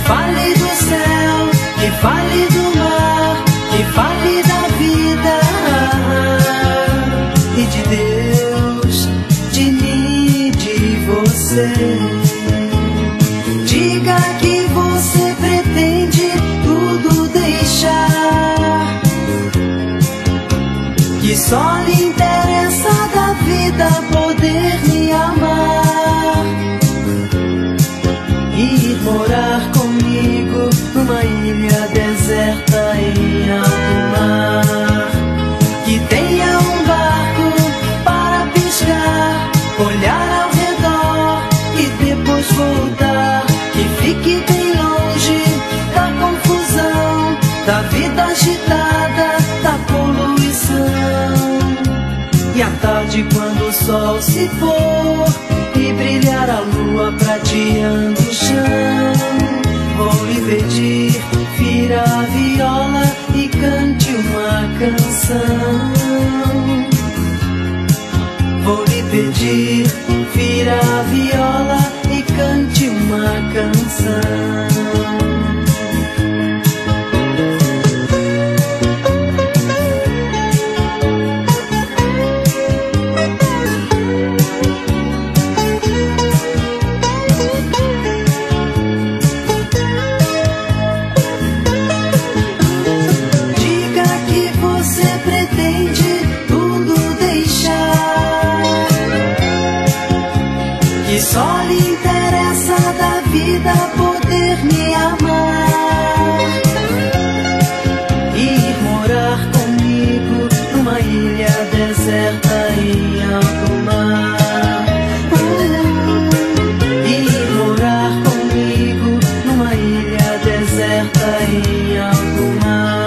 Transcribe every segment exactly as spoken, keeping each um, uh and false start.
fale do céu, que fale do mar, que fale da vida e de Deus, de mim, de você. Diga que você pretende tudo deixar, que só lhe interessa da vida poder me amar e ir morar comigo numa ilha deserta em alto mar, que tenha um barco para pescar, olhar ao redor e depois voltar, que fique bem longe da confusão, da vida agitada, da poluição. E à tarde, quando o sol se for e brilhar a lua prateando o chão, vou lhe pedir, vira a viola e cante uma canção. Vou lhe pedir, vira a viola e cante uma canção. Só lhe interessa da vida poder me amar e ir morar comigo numa ilha deserta em alto mar, e ir morar comigo numa ilha deserta em alto mar,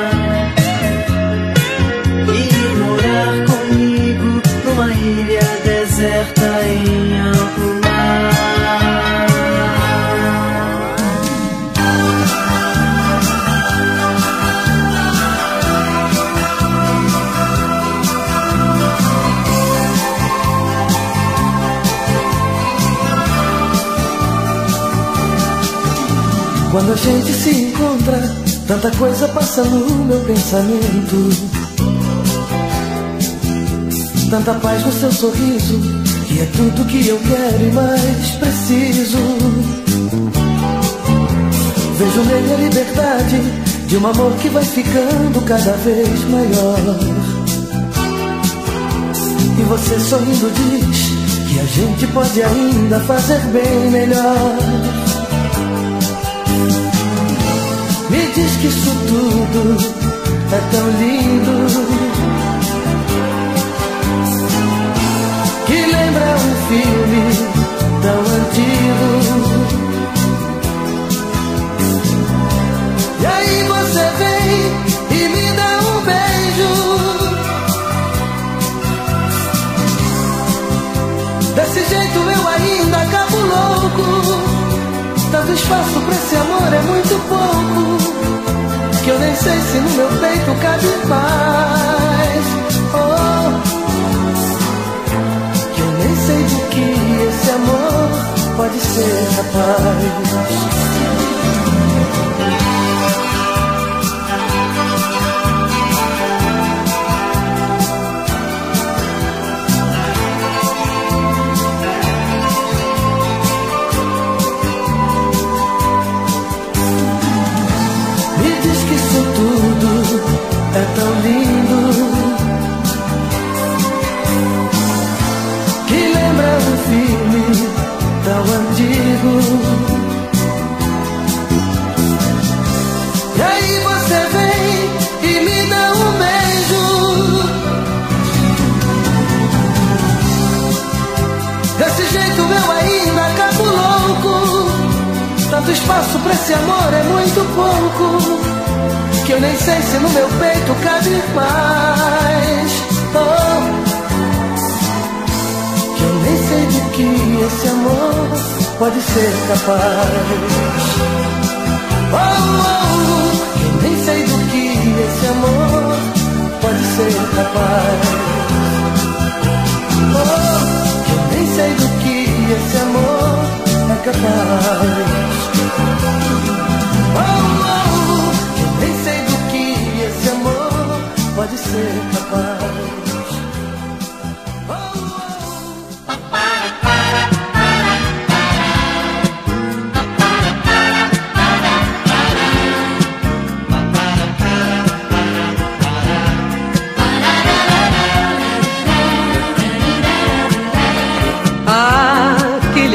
e ir morar comigo numa ilha deserta em alto mar. Quando a gente se encontra, tanta coisa passa no meu pensamento, tanta paz no seu sorriso, que é tudo que eu quero e mais preciso. Vejo nele a liberdade de um amor que vai ficando cada vez maior. E você sorrindo diz que a gente pode ainda fazer bem melhor. Me diz que isso tudo é tão lindo, que lembra um filme tão antigo. E aí você vem e me dá um beijo, desse jeito eu ainda acabo louco. Tanto espaço pra esse amor é muito pouco, que eu nem sei se no meu peito cabe mais. Oh, que eu nem sei do que esse amor pode ser capaz. É tão lindo, que lembra um filme tão antigo. E aí você vem e me dá um beijo, desse jeito eu ainda acabo louco. Tanto espaço pra esse amor é muito pouco, que eu nem sei se no meu peito cabe mais. Oh, que eu nem sei do que esse amor pode ser capaz. Oh, oh, que eu nem sei do que esse amor pode ser capaz. Oh, que eu nem sei do que esse amor é capaz.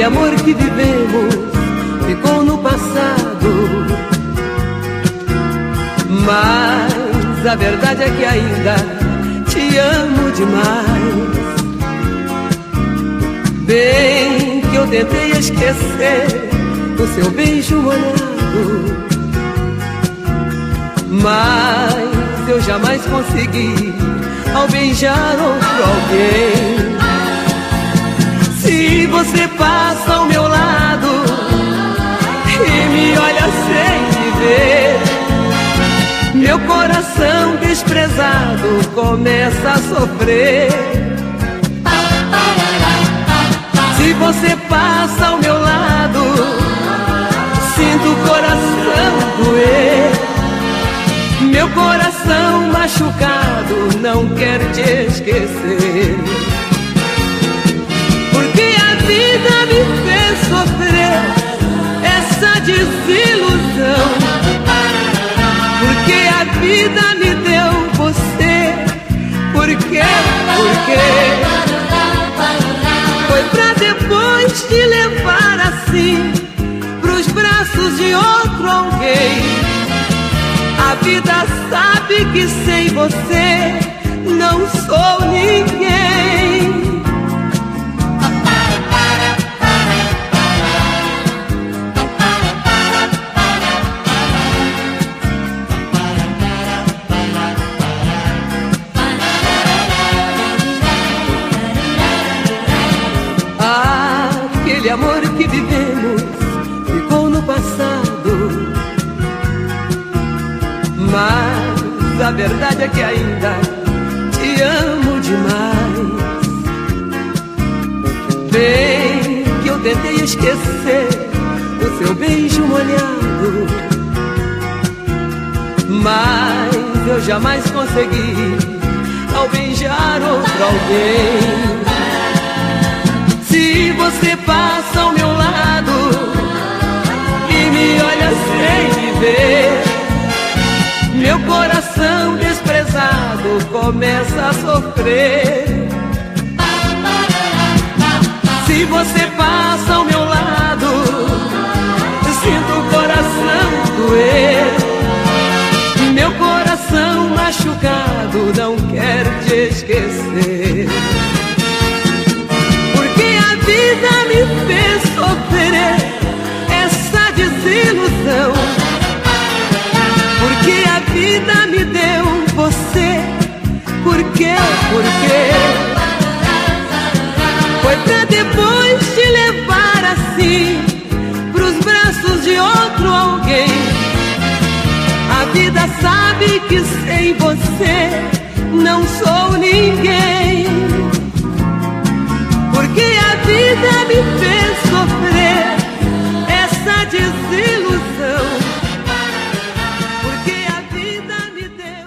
amor que vivemos ficou no passado, mas a verdade é que ainda te amo demais. Bem que eu tentei esquecer o seu beijo molhado, mas eu jamais consegui ao beijar outro alguém. Se você passa ao meu lado e me olha sem me ver, meu coração desprezado começa a sofrer. Se você passa ao meu lado, sinto o coração doer. Meu coração machucado não quer te esquecer, porque a vida me fez sofrer essa desilusão, porque a vida me deu você. Por quê? Por quê? Foi pra depois te levar assim pros braços de outro alguém. A vida sabe que sem você não sou ninguém. Aquele amor que vivemos ficou no passado, mas a verdade é que ainda te amo demais. Bem que eu tentei esquecer o seu beijo molhado, mas eu jamais consegui ao beijar outro alguém. Se você passa ao meu lado e me olha sem me ver, meu coração desprezado começa a sofrer. Se você passa ao meu lado, sinto o coração doer. Meu coração machucado não quer te esquecer, porque a vida me fez sofrer essa desilusão, porque a vida me deu você. Por quê? Por quê? Foi pra depois te levar assim pros braços de outro alguém. A vida sabe que sem você não sou ninguém, porque a vida me fez sofrer essa desilusão, porque a vida me deu.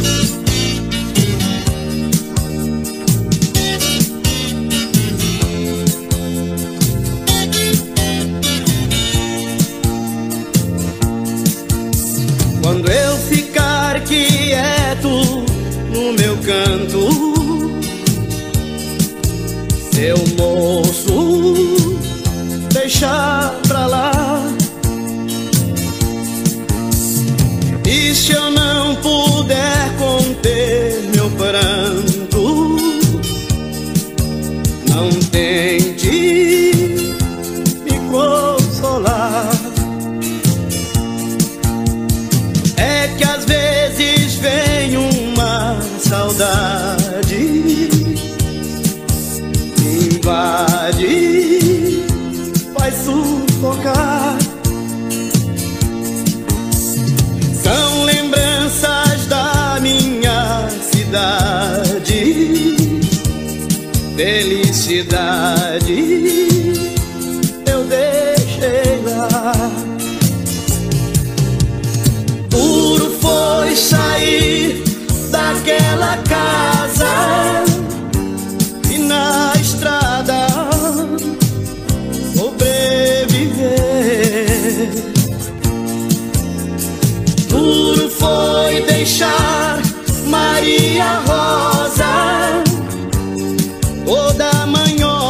Quando eu ficar quieto no meu canto, seu moço, deixa pra lá. E se eu não puder conter meu pranto, não tente me consolar. É que às vezes vem uma saudade, invade, vai sufocar. São lembranças da minha cidade, felicidade eu deixei lá. Duro foi sair daquela casa e na estrada sobreviver. Duro foi deixar Maria Rosa toda manhã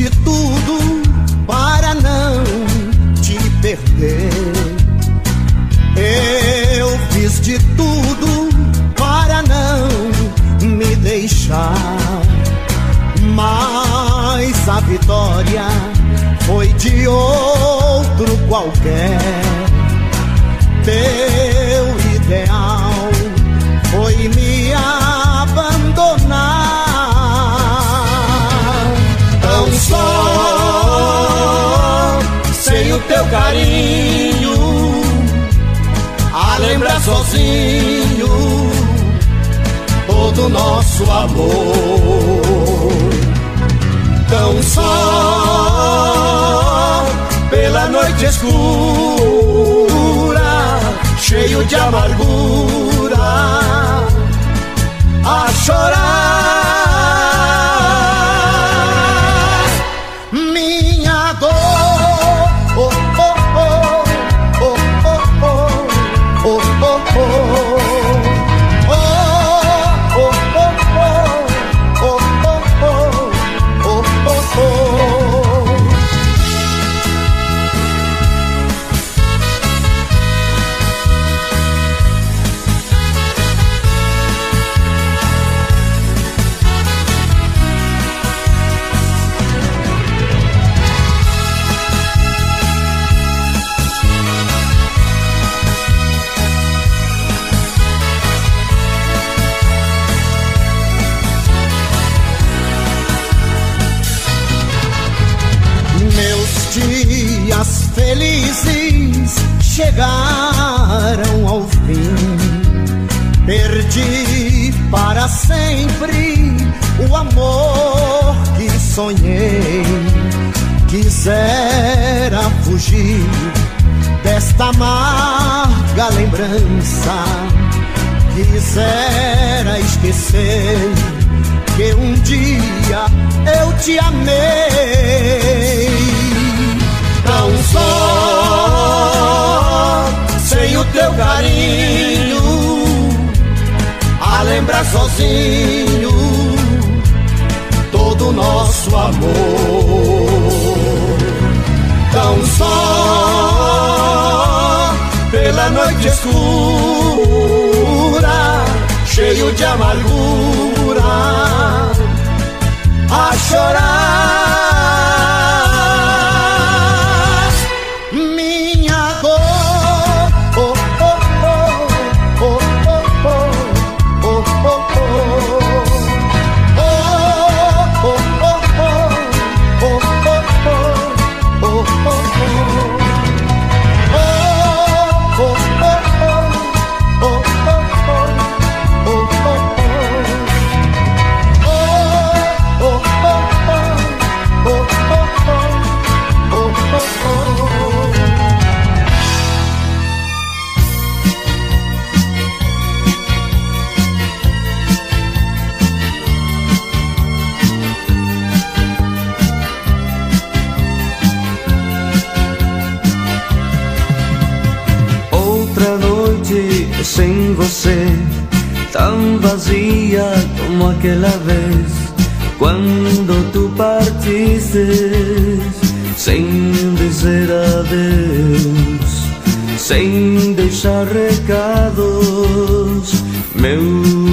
de tudo para não te perder. Eu fiz de tudo para não me deixar, mas a vitória foi de outro qualquer. Teu ideal foi me abandonar. Tão só, sem o teu carinho, a lembrar sozinho todo nosso amor. Tão só, pela noite escura, cheio de amargura, a chorar minha dor. Oh, oh, oh, oh, oh, oh, oh, oh, dias felizes chegaram ao fim. Perdi para sempre o amor que sonhei. Quisera fugir desta amarga lembrança. Quisera esquecer que um dia eu te amei. Tão só, sem o teu carinho, a lembrar sozinho todo o nosso amor. Tão só, pela noite escura, cheio de amargura, a chorar minha dor. Oh, oh, oh, oh, oh, oh, oh, oh, sem você, tão vazia como aquela vez, quando tu partiste, sem dizer adeus, sem deixar recados, meu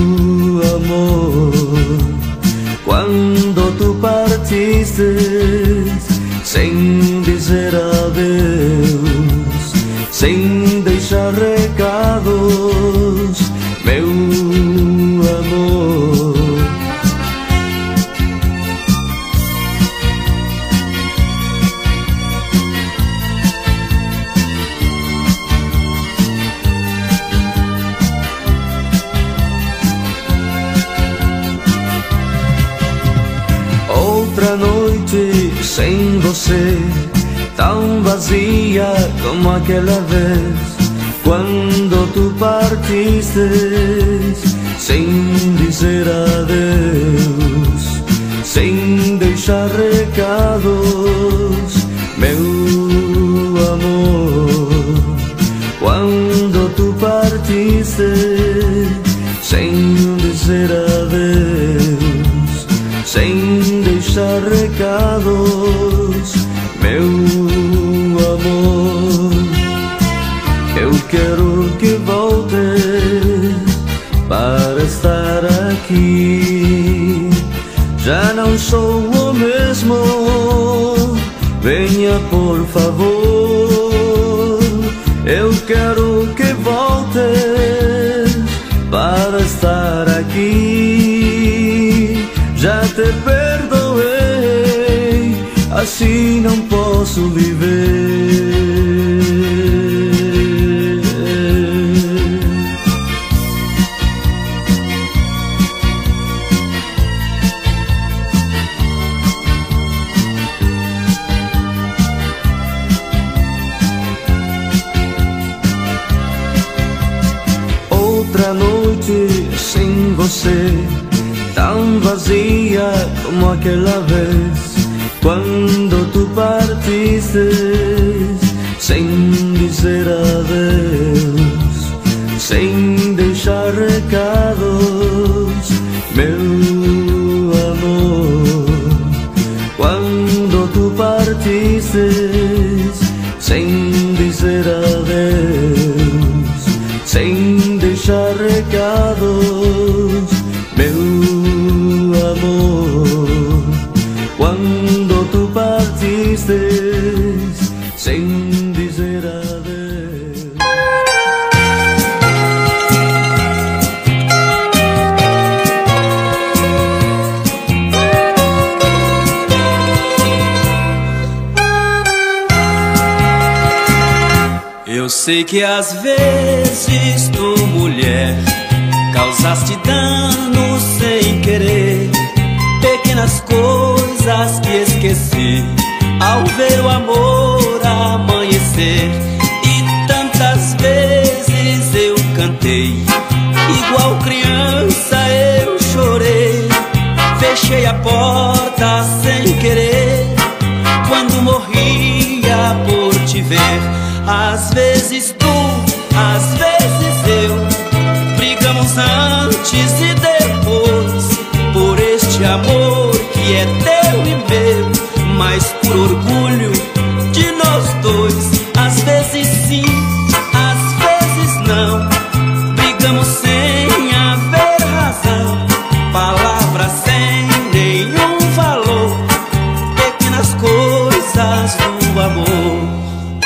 amor. Quando tu partiste, sem dizer adeus, sem deixar recados, meu amor. Outra noite sem você, tão vazia como aquela vez, quando tu partiste, sem dizer adeus, sem deixar recados, meu amor. Quando tu partiste, sem dizer adeus, sem deixar deixar recados, meu amor. Eu quero que voltes para estar aqui. Já não sou o mesmo, venha por favor. Eu quero que voltes para estar aqui. Já te perdoei, assim não posso viver. Outra noite sem você, tão vazia como aquela vez, quando tu partiste sem dizer adeus, sem deixar recados, meu amor. Quando tu partiste sem dizer adeus, sem deixar recados, meu amor. Quando tu partiste sem dizer adeus. Eu sei que às vezes tu, mulher, causaste dano sem querer, pequenas coisas que esqueci ao ver o amor amanhecer. E tantas vezes eu cantei, igual criança eu chorei, fechei a porta sem querer, quando morria por te ver. Às vezes tu, às vezes eu, brigamos antes e depois, por este amor que é teu e meu, mas por orgulho de nós dois. Às vezes sim, às vezes não, brigamos sem haver razão, palavras sem nenhum valor, pequenas coisas do amor.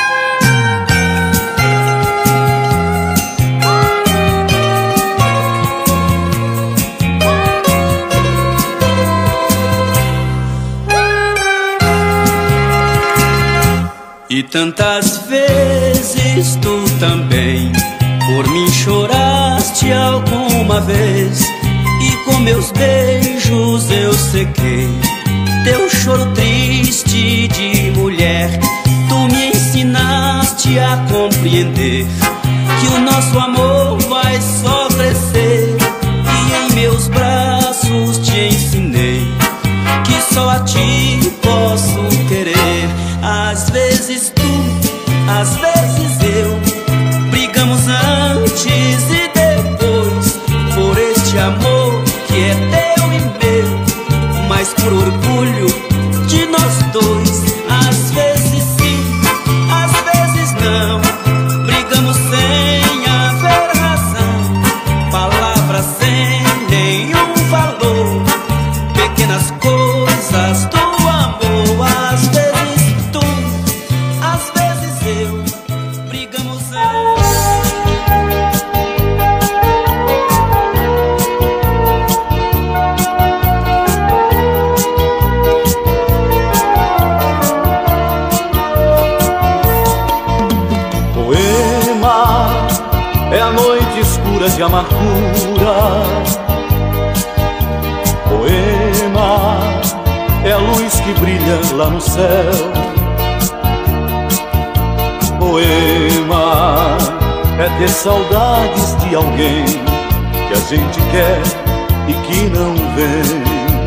E tantas vezes tu também por mim choraste alguma vez, e com meus beijos eu sequei teu choro triste de mulher. Tu me ensinaste a compreender que o nosso amor vai só crescer, e em meus braços te ensinei que só a ti posso querer. Às vezes tu, às vezes eu, brigamos antes e depois, por este amor que é teu e meu, mas por orgulho de nós dois. Às vezes sim, às vezes não, brigamos sem haver razão, palavras sem nenhum valor, pequenas coisas do amor. Às vezes tu, às vezes eu, brigamos antes. Poema é a noite escura de amargura. Poema é a luz que brilha lá no céu. Poema é ter saudades de alguém que a gente quer e que não vem.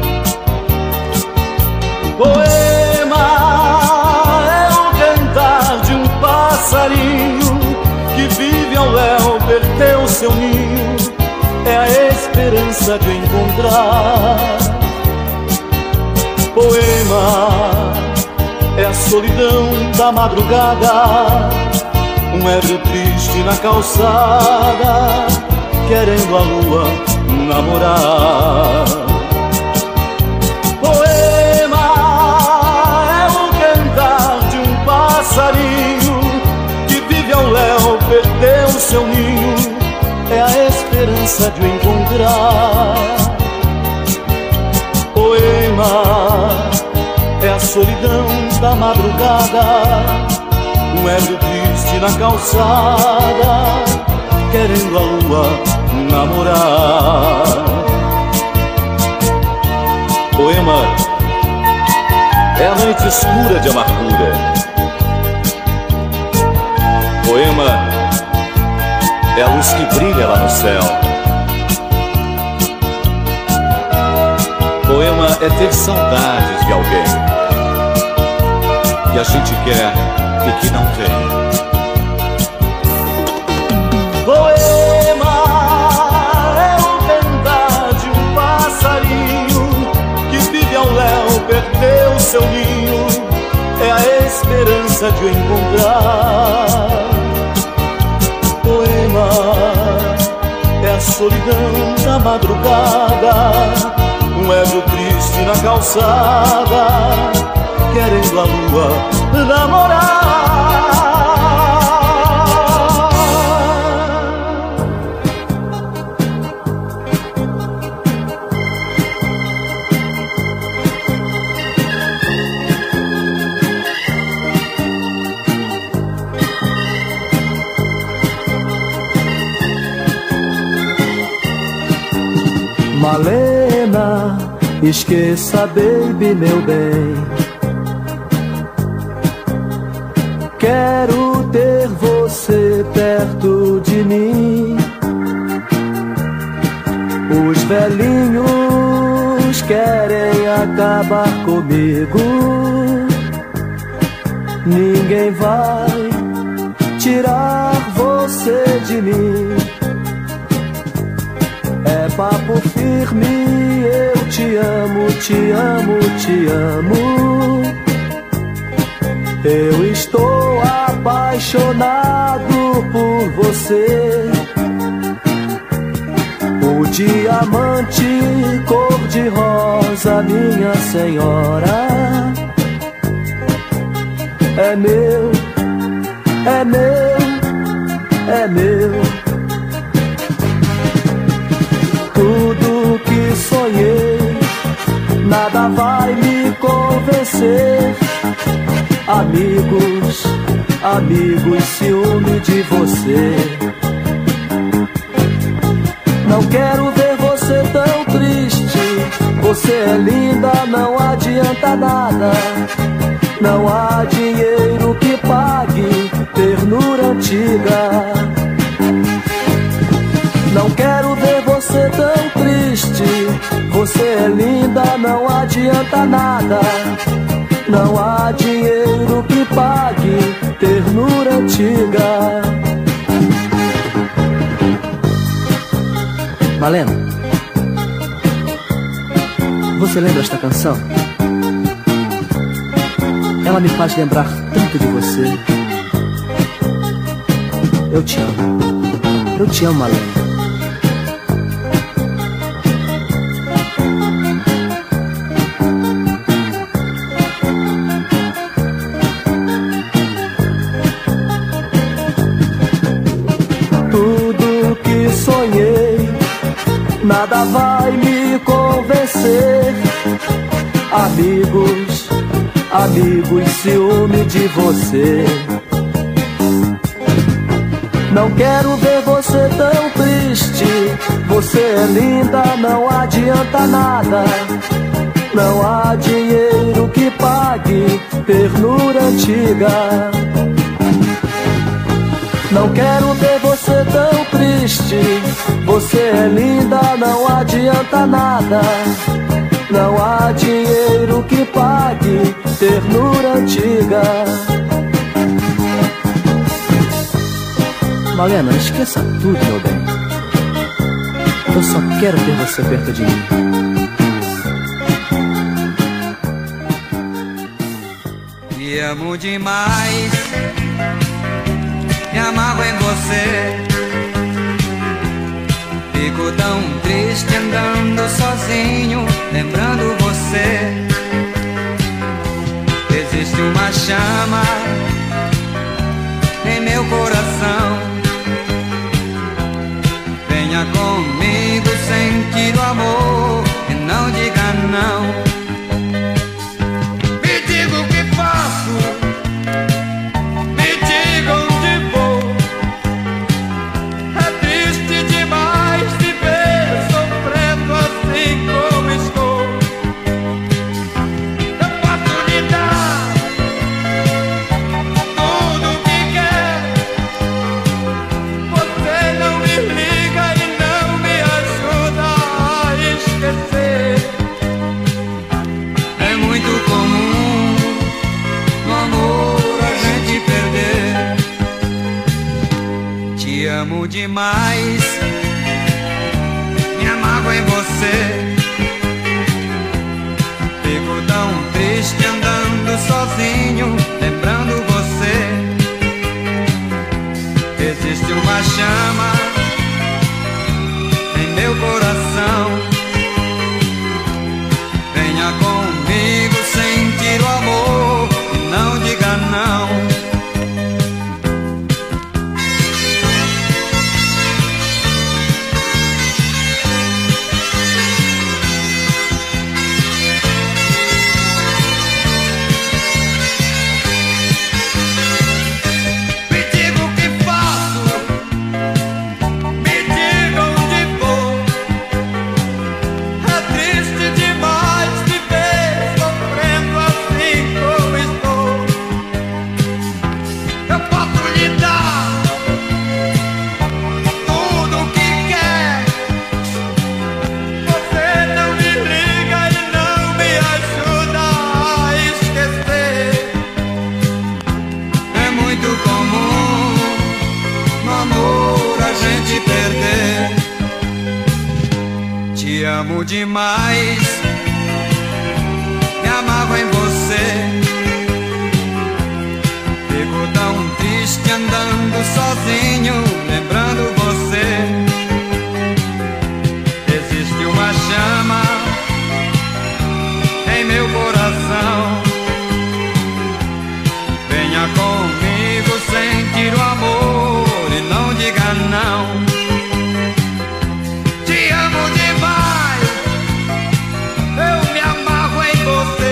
Poema é o cantar de um passarinho que vive ao léu, perdeu seu ninho, é a esperança de encontrar. Poema é a solidão da madrugada, um ébrio triste na calçada, querendo a lua namorar. Poema é o cantar de um passarinho que vive ao léu, perdeu seu ninho, é a esperança de o encontrar. Poema é a solidão da madrugada, um ébrio triste na calçada, querendo a lua namorar. Poema é a noite escura de amargura. Poema é a luz que brilha lá no céu. Poema é ter saudades de alguém que a gente quer e que não vem. Poema é o cantar de um passarinho que vive ao léu, perdeu seu ninho, é a esperança de o encontrar. Poema é a solidão da madrugada, um ébrio triste na calçada, querendo a lua namorar. Malena, esqueça, baby, meu bem. Quero ter você perto de mim. Os velhinhos querem acabar comigo. Ninguém vai tirar você de mim. É papo firme, eu te amo, te amo, te amo. Eu estou apaixonado por você. O diamante cor-de-rosa, minha senhora, é meu, é meu, é meu. Tudo que sonhei, nada vai me convencer. Amigos, amigos, ciúme de você. Não quero ver você tão triste. Você é linda, não adianta nada. Não há dinheiro que pague ternura antiga. Não quero ver você tão triste. Você é linda, não adianta nada. Não há dinheiro que pague ternura antiga. Malena, você lembra esta canção? Ela me faz lembrar tanto de você. Eu te amo. Eu te amo, Malena. Nada vai me convencer. Amigos, amigos, ciúme de você. Não quero ver você tão triste. Você é linda, não adianta nada. Não há dinheiro que pague ternura antiga. Não quero ver você tão triste. Você é linda, não adianta nada. Não há dinheiro que pague ternura antiga. Malena, esqueça tudo, meu bem. Eu só quero ter você perto de mim. Te amo demais, me amarro em você. Fico tão triste andando sozinho, lembrando você. Existe uma chama em meu coração. Venha comigo sentir o amor e não diga não. Me diga o que faço, me diga onde vou. É triste demais te ver sofrendo assim como estou. Eu posso lhe dar tudo o que quer. Você não me liga e não me ajuda a esquecer. É muito comum no amor a gente perder. Te amo demais, me amarro em você. Fico tão triste andando sozinho, lembrando você. Existe uma chama em meu coração. Venha comigo sentir o amor e não diga não. Me diga o que faço, me diga onde vou. É triste demais me ver sofrendo assim como estou. Eu posso lhe dar tudo o que quer. Você não me liga e não me ajuda a esquecer. É muito comum no amor a gente perder. Te amo demais, me amarro em você. Fico tão triste andando sozinho, lembrando você. Existe uma chama em meu coração. Venha comigo sentir o amor e não diga não. Te amo demais, eu me amarro em você.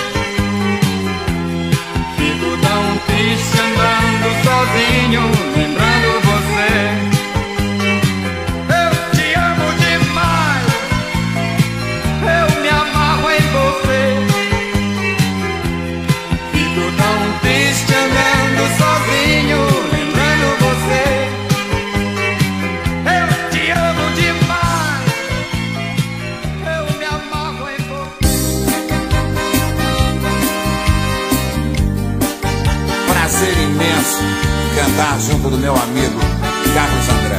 Fico tão triste andando sozinho, lembrando você. Eu te amo demais, eu me amarro em você. Fico tão triste andando sozinho, lembrando você. Eu te amo demais, eu me amarro em você. Prazer imenso cantar junto do meu amigo Carlos André.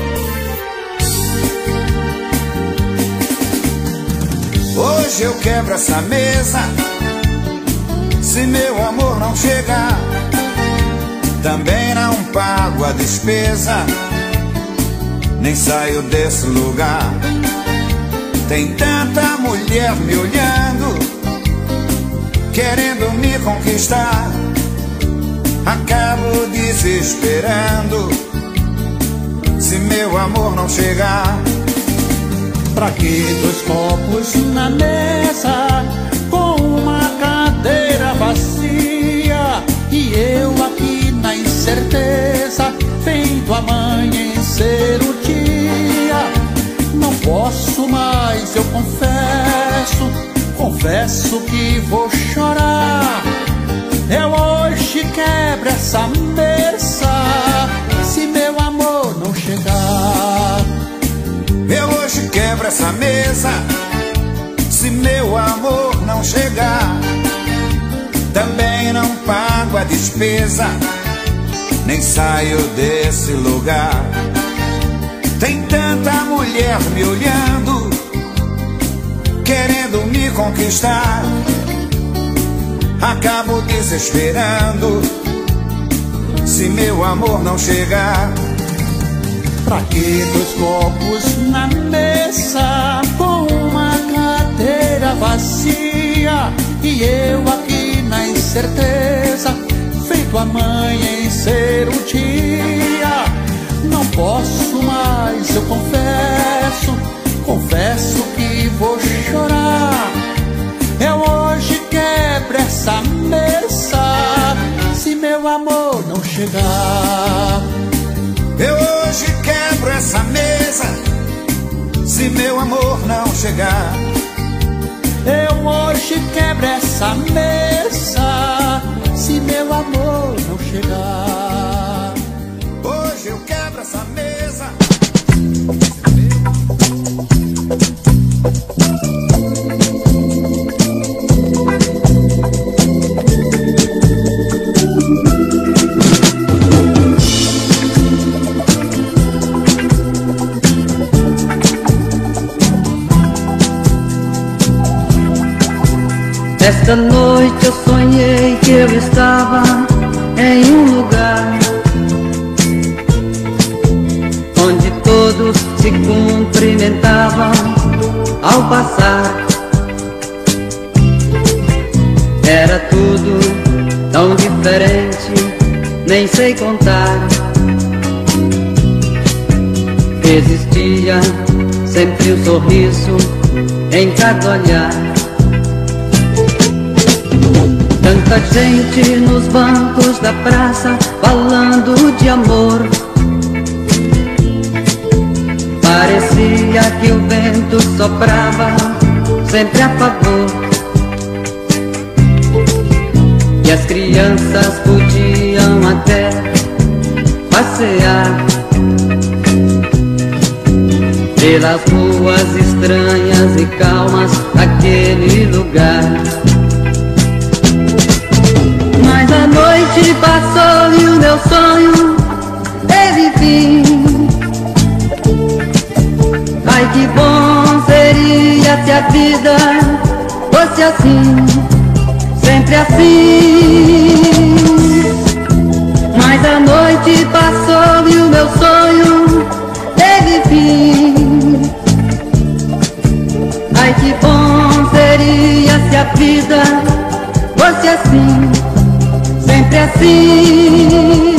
Hoje eu quebro essa mesa, se meu amor não chegar. Também não pago a despesa, nem saio desse lugar. Tem tanta mulher me olhando, querendo me conquistar. Acabo desesperando, se meu amor não chegar. Pra que dois copos na mesa, com uma cadeira vazia, e eu aqui na incerteza, vendo amanhecer o dia. Não posso mais, eu confesso, confesso que vou chorar. Eu hoje quebro essa mesa, se meu amor não chegar. Eu hoje quebro essa mesa, se meu amor não chegar. Também não pago a despesa, nem saio desse lugar. Tem tanta mulher me olhando, querendo me conquistar. acabo desesperando se meu amor não chegar. Pra que dois copos na mesa com uma cadeira vazia e eu aqui na incerteza, feito a mãe em ser um dia? Não posso mais, eu confesso, confesso que vou chorar. Eu hoje quebro essa mesa se meu amor não chegar. Eu hoje quebro essa mesa se meu amor não chegar. Eu hoje quebro essa mesa se meu amor não chegar. Hoje eu quebro essa mesa. Esta noite eu sonhei que eu estava em um lugar onde todos se cumprimentavam ao passar. Era tudo tão diferente, nem sei contar. Existia sempre um sorriso em cada olhar. Tanta gente nos bancos da praça falando de amor. Parecia que o vento soprava sempre a favor. E as crianças podiam até passear pelas ruas estranhas e calmas daquele lugar. Mas a noite passou e o meu sonho teve fim. Ai, que bom seria se a vida fosse assim, sempre assim. Mas a noite passou e o meu sonho teve fim. Ai, que bom seria se a vida fosse assim, sempre assim.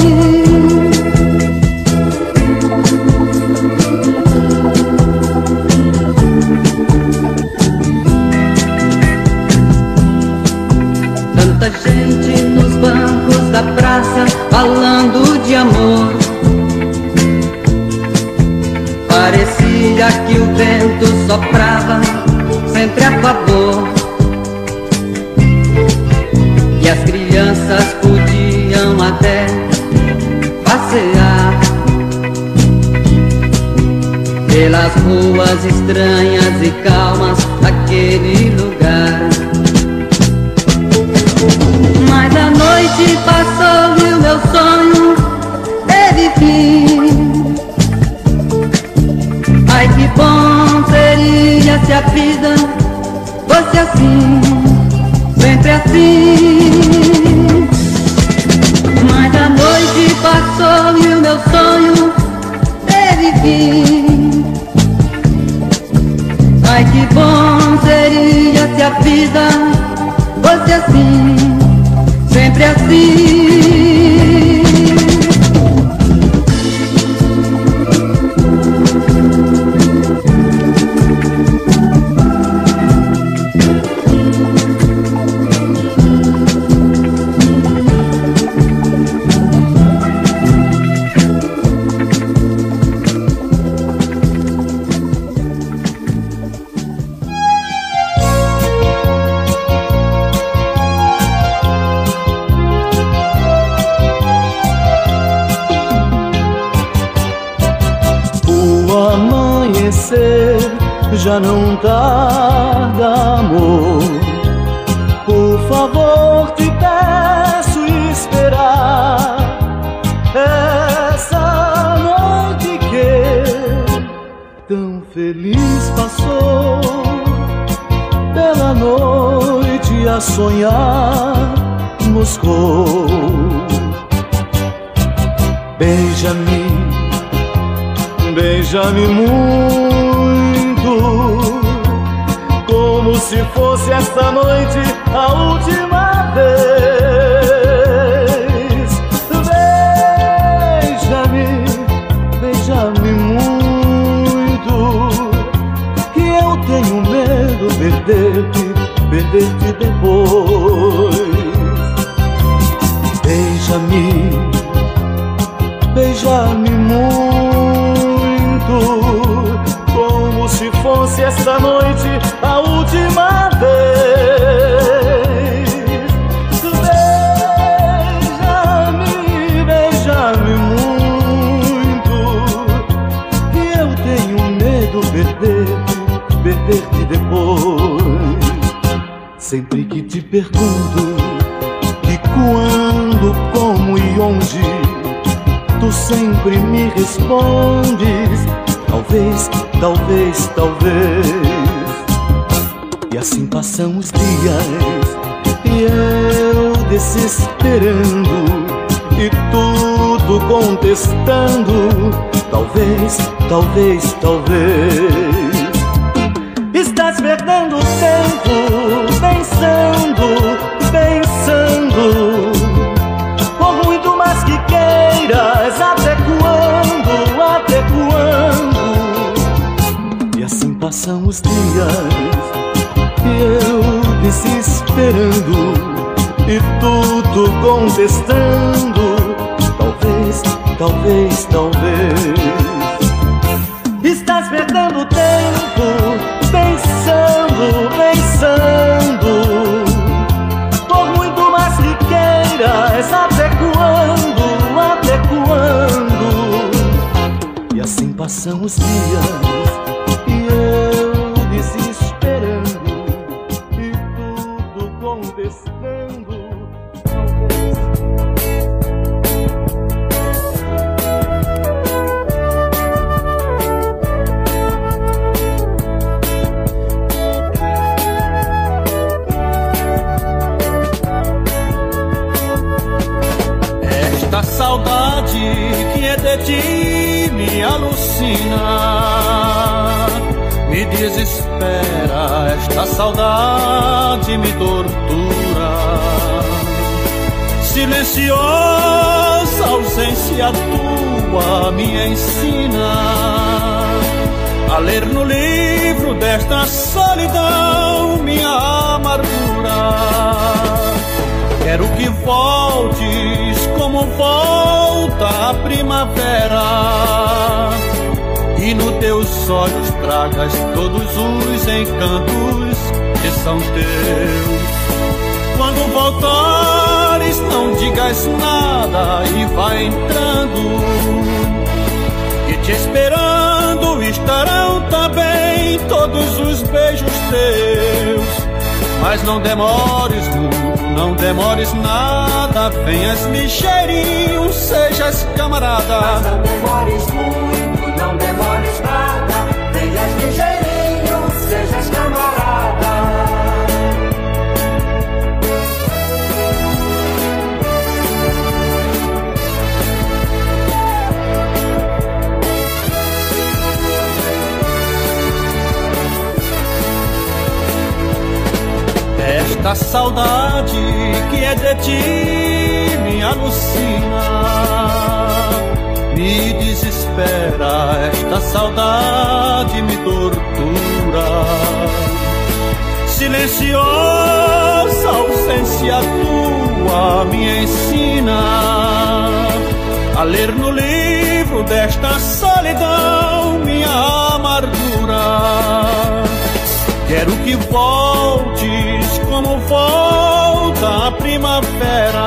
Tanta gente nos bancos da praça falando de amor. Parecia que o vento soprava sempre a favor. E as crianças podiam até passear pelas ruas estranhas e calmas daquele lugar. Mas a noite passou e o meu sonho teve fim. Ai, que bom seria se a vida fosse assim, sempre assim. Mas a noite passou e o meu sonho teve fim. Ai, que bom seria se a vida fosse assim, sempre assim. Já não tarda, amor. Por favor, te peço esperar essa noite que tão feliz passou, pela noite a sonhar. Moscou. Beija-me, beija-me muito, como se fosse esta noite a última vez. Beija-me, beija-me muito, que eu tenho medo de perder-te, perder-te depois. Beija-me, beija-me muito, como se fosse esta noite a última vez. Beija-me, beija-me muito, que eu tenho medo de perder-te, perder-te depois. Sempre que te pergunto de quando, como e onde, tu sempre me respondes talvez, talvez, talvez. E assim passam os dias e eu desesperando e tudo contestando talvez, talvez, talvez. Estás perdendo tempo pensando, pensando, por muito mais que queiras, até quando, até quando? E assim passam os dias e eu desesperando e tudo contestando talvez, talvez, talvez. Estás perdendo tempo pensando, pensando, por muito mais que queiras, até quando, até quando? E assim passam os dias e eu desesperando e tudo contestando talvez. Esta saudade que é de ti me alucina, me desespera, esta saudade me tortura. Silenciosa ausência tua me ensina a ler no livro desta solidão minha amargura. Quero que voltes como volta a primavera e nos teus olhos tragas todos os encantos que são teus. Quando voltares não digas nada e vai entrando, e te esperando estarão também todos os beijos teus. Mas não demores muito, não demores nada, venhas ligeirinho, sejas camarada. Mas não demores muito, não demores nada, venhas ligeirinho, sejas camarada. Esta saudade que é de ti me alucina, me desespera, esta saudade me tortura. Silenciosa ausência tua me ensina a ler no livro desta solidão minha amargura. Quero que voltes como volta a primavera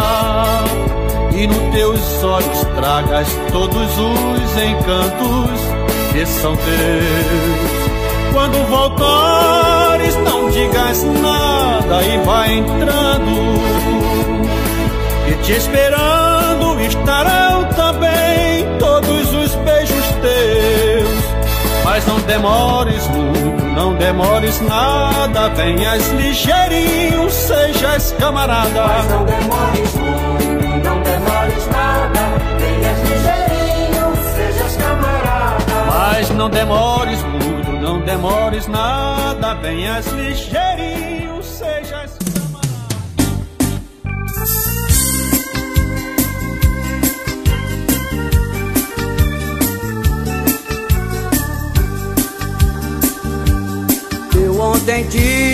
e nos teus olhos tragas todos os encantos que são teus. Quando voltares não digas nada e vai entrando, e te esperando estarão também todos os beijos teus. Mas não demores muito, não demores nada, venhas ligeirinho, sejas camarada. Mas não demores muito, não demores nada, venhas ligeirinho, sejas camarada. Mas não demores muito, não demores nada, venhas ligeirinho, sejas camarada. Ontem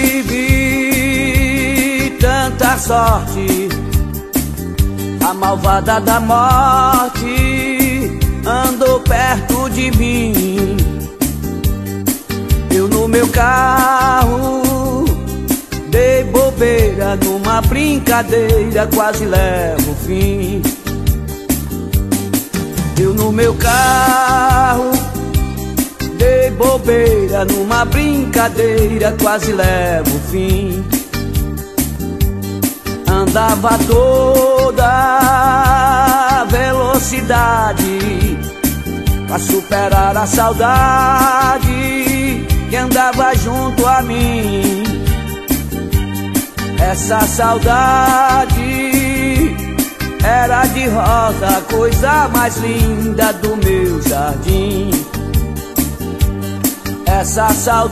tive tanta sorte, a malvada da morte andou perto de mim. Eu no meu carro dei bobeira, numa brincadeira quase levo o fim. Eu no meu carro dei bobeira, numa brincadeira quase levo o fim. Andava toda velocidade pra superar a saudade que andava junto a mim. Essa saudade era de rosa, a coisa mais linda do meu jardim. Essa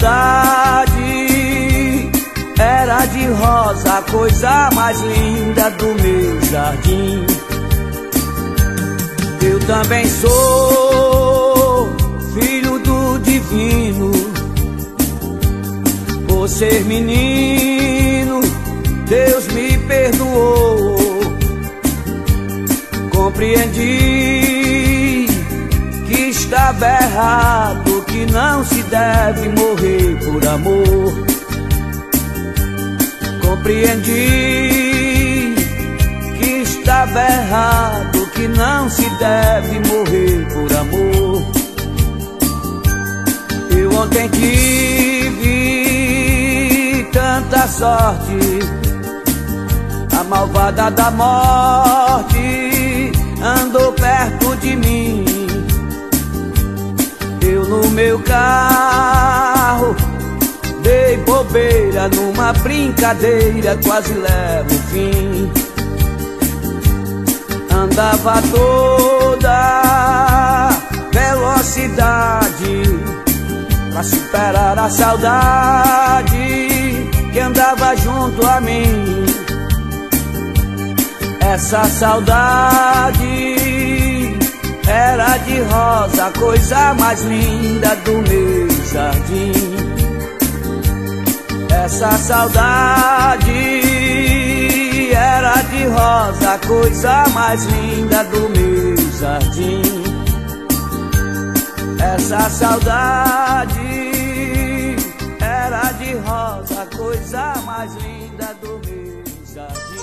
saudade era de rosa, a coisa mais linda do meu jardim. Eu também sou filho do divino, por ser menino, Deus me perdoou. Compreendi que estava errado, que não se deve morrer por amor. Compreendi que estava errado, que não se deve morrer por amor. Eu ontem tive tanta sorte, a malvada da morte andou perto de mim. Eu no meu carro dei bobeira, numa brincadeira quase levo o fim. Andava toda velocidade pra superar a saudade que andava junto a mim. Essa saudade era de rosa, a coisa mais linda do meu jardim. Essa saudade era de rosa, a coisa mais linda do meu jardim. Essa saudade era de rosa, a coisa mais linda do meu jardim.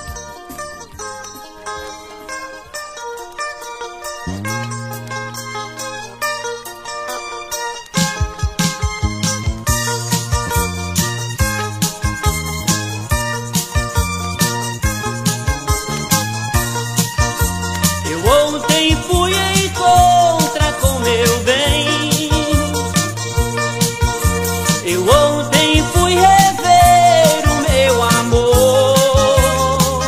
Ontem fui em contra com meu bem. Eu ontem fui rever o meu amor.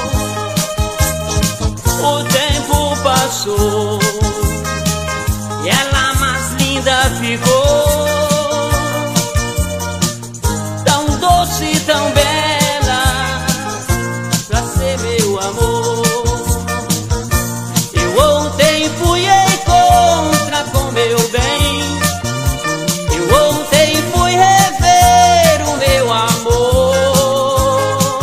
O tempo passou e ela mais linda ficou, tão doce, tão bela, pra ser meu amor. Fui em contra com meu bem. Eu ontem fui rever o meu amor.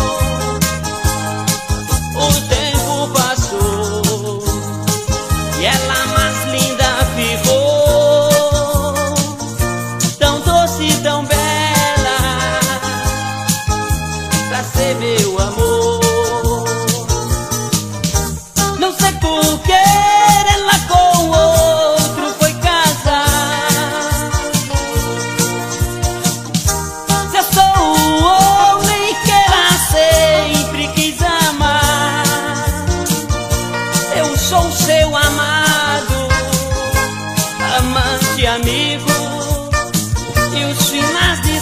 O tempo passou e ela mais linda ficou, tão doce, tão bela, pra ser meu amor. Não sei por que com outro foi casar. Se eu sou o homem que ela sempre quis amar, eu sou seu amado, amante, amigo, e os finais de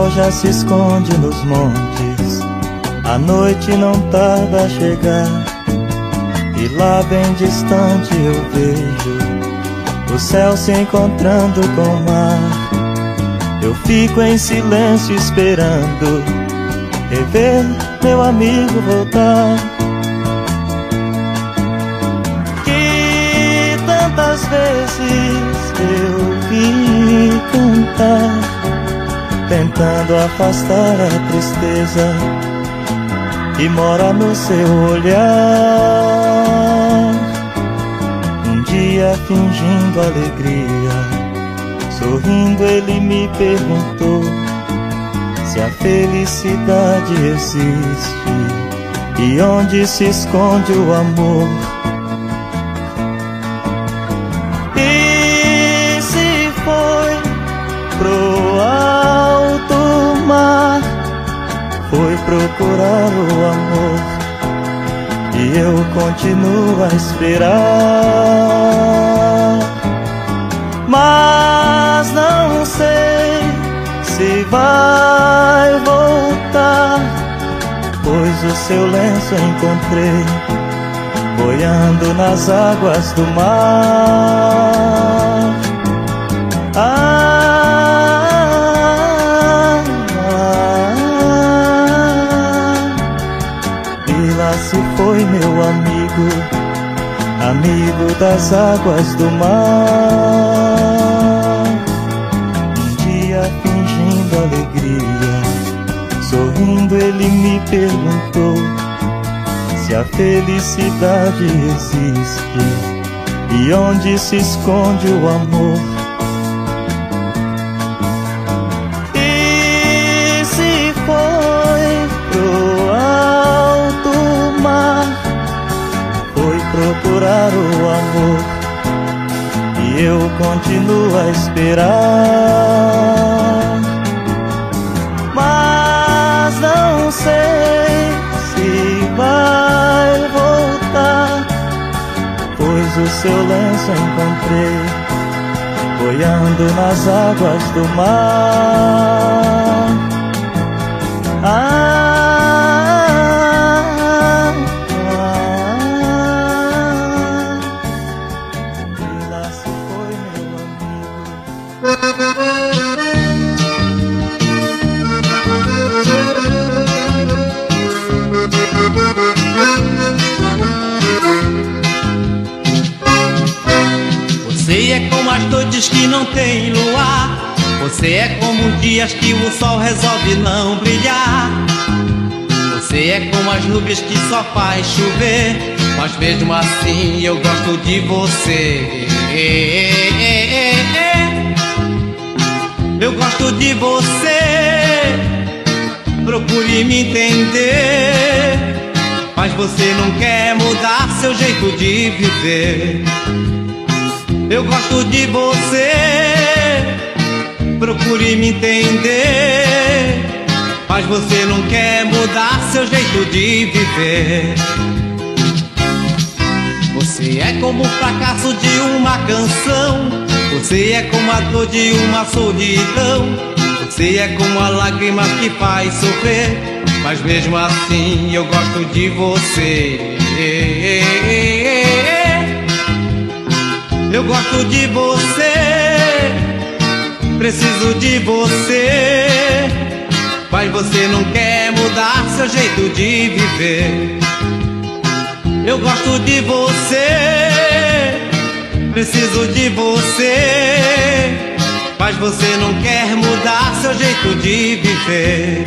sol já se esconde nos montes, a noite não tarda a chegar, e lá bem distante eu vejo o céu se encontrando com o mar. Eu fico em silêncio esperando rever meu amigo voltar. Que tantas vezes eu vi cantar, tentando afastar a tristeza que mora no seu olhar. Um dia fingindo alegria, sorrindo ele me perguntou se a felicidade existe e onde se esconde o amor. E se foi pro alto mar, foi procurar o amor, e eu continuo a esperar. Mas não sei se vai voltar, pois o seu lenço encontrei boiando nas águas do mar. Ah, ah, ah, e lá se foi meu amigo, amigo das águas do mar. Um dia fingindo alegria, sorrindo ele me perguntou se a felicidade existe e onde se esconde o amor. E se foi pro alto mar, foi procurar o amor, e eu continuo a esperar. Mas não sei se vai voltar, pois o seu lenço encontrei boiando nas águas do mar. Ah, você é como as noites que não tem luar, você é como os dias que o sol resolve não brilhar. Você é como as nuvens que só faz chover, mas mesmo assim eu gosto de você. Eu gosto de você, procure me entender, mas você não quer mudar seu jeito de viver. Eu gosto de você, procure me entender, mas você não quer mudar seu jeito de viver. Você é como o fracasso de uma canção, você é como a dor de uma solidão, você é como a lágrima que faz sofrer, mas mesmo assim eu gosto de você. Eu gosto de você, preciso de você, mas você não quer mudar seu jeito de viver. Eu gosto de você, preciso de você, mas você não quer mudar seu jeito de viver.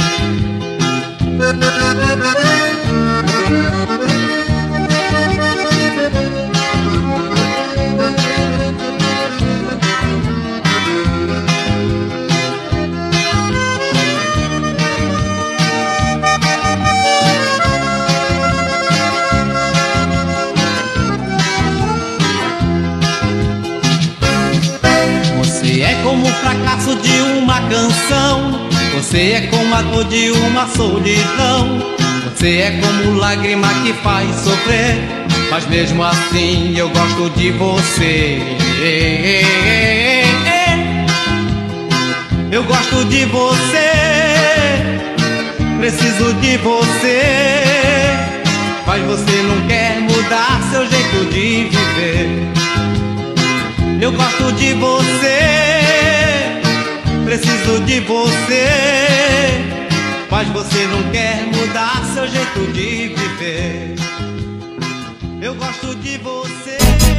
Você é como o fracasso de uma canção, você é como a dor de uma solidão, você é como lágrima que faz sofrer, mas mesmo assim eu gosto de você. Eu gosto de você, preciso de você. Mas você não quer mudar seu jeito de viver. Eu gosto de você, preciso de você. Mas você não quer mudar seu jeito de viver. Eu gosto de você.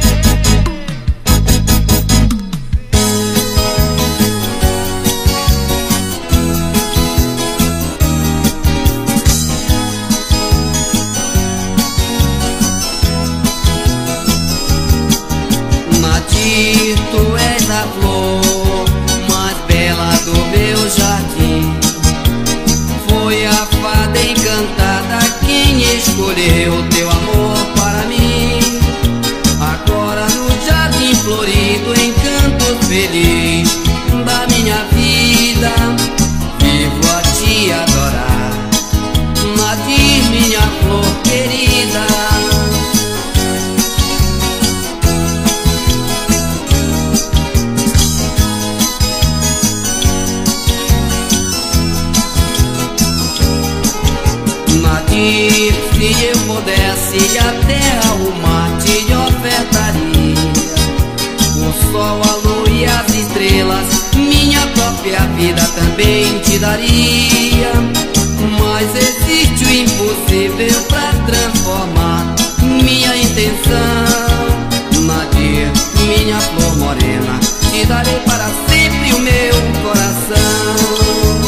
Nadir, tu és a flor mais bela do meu jardim. Foi a fada encantada quem escolheu teu amor para mim. Agora no jardim florido, encanto feliz da minha vida, vivo a te adorar. Nadir, minha flor querida. Nadir, se eu pudesse a terra, o mar te ofertaria. O sol, a lua e as estrelas, minha própria vida também te daria. Mas existe o impossível pra transformar minha intenção. Nadir, minha flor morena, te darei para sempre o meu coração.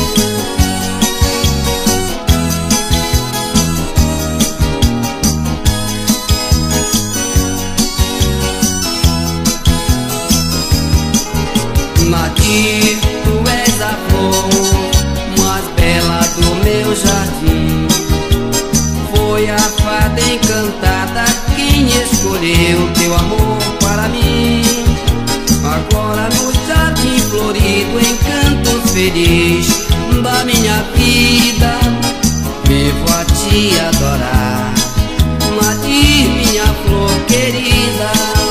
Nadir, tu és a flor mais bela do meu jardim. Foi a fada encantada quem escolheu teu amor para mim. Agora no jardim florido, encanto feliz da minha vida, vivo a te adorar. Nadir, minha flor querida.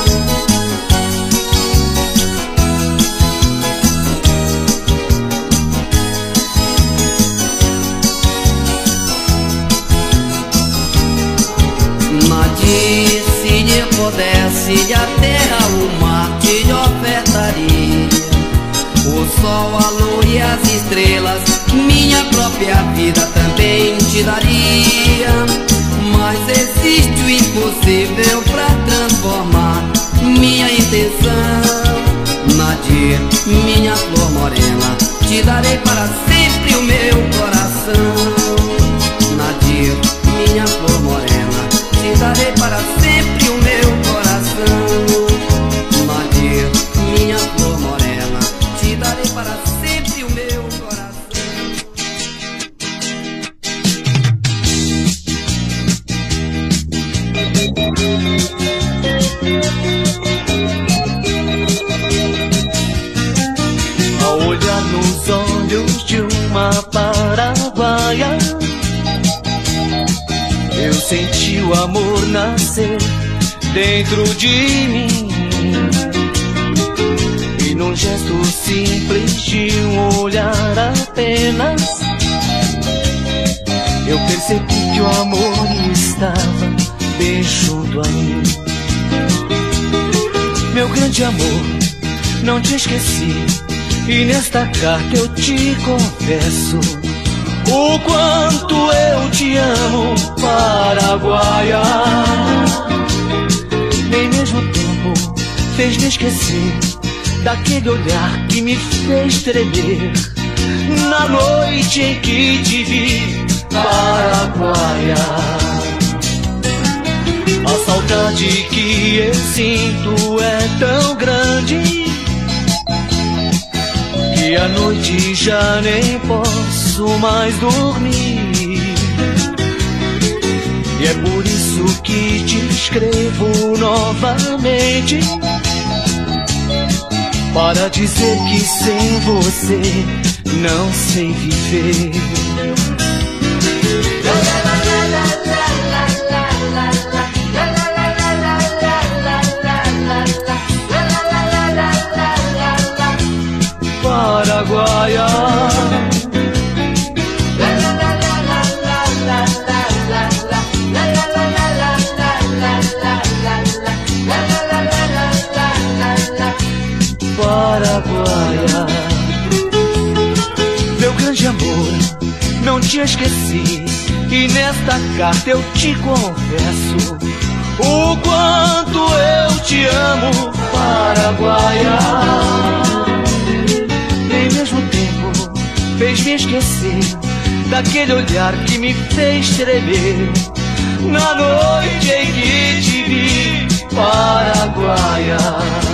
Nadir, se eu pudesse a terra, o mar te ofertaria. O sol, a lua e as estrelas, minha própria vida também te daria. Mas existe o impossível pra transformar minha intenção. Nadir, minha flor morena, te darei para sempre o meu coração. Nadir, minha flor morena, te darei para sempre o meu coração. Nadir, minha flor morena, te darei para sempre o meu coração. Ao olhar nos olhos de uma paraguaia, eu senti o amor nascer dentro de mim. E num gesto simples de um olhar apenas, eu percebi que o amor estava bem junto a mim. Meu grande amor, não te esqueci, e nesta carta eu te confesso o quanto eu te amo, paraguaia. Nem mesmo o tempo fez me esquecer daquele olhar que me fez tremer na noite em que te vi, paraguaia. A saudade que eu sinto é tão grande que à noite já nem posso mais dormir. E é por isso que te escrevo novamente, para dizer que sem você não sei viver. Paraguaia, Paraguaia. Meu grande amor, não te esqueci, e nesta carta eu te confesso o quanto eu te amo, Paraguaia. E ao mesmo tempo fez-me esquecer daquele olhar que me fez tremer na noite em que te vi, Paraguaia.